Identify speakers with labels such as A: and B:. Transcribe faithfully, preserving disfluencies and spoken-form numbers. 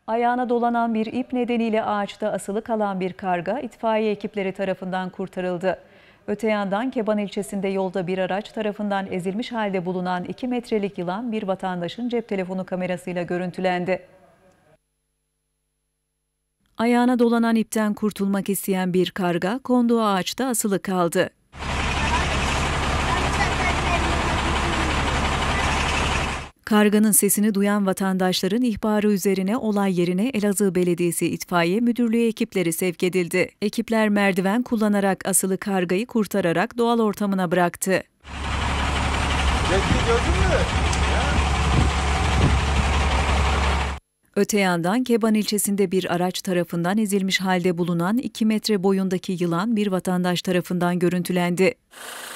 A: Ayağına dolanan bir ip nedeniyle ağaçta asılı kalan bir karga itfaiye ekipleri tarafından kurtarıldı. Öte yandan Keban ilçesinde yolda bir araç tarafından ezilmiş halde bulunan iki metrelik yılan bir vatandaşın cep telefonu kamerasıyla görüntülendi. Ayağına dolanan ipten kurtulmak isteyen bir karga konduğu ağaçta asılı kaldı. Karganın sesini duyan vatandaşların ihbarı üzerine olay yerine Elazığ Belediyesi İtfaiye Müdürlüğü ekipleri sevk edildi. Ekipler merdiven kullanarak asılı kargayı kurtararak doğal ortamına bıraktı.
B: Gördün mü?
A: Öte yandan Keban ilçesinde bir araç tarafından ezilmiş halde bulunan iki metre boyundaki yılan bir vatandaş tarafından görüntülendi.